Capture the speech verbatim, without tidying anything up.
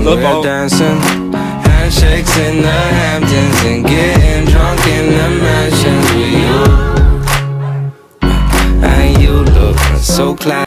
we're dancing. Handshakes in the Hamptons and getting drunk in the mansions with you. And you look so classy.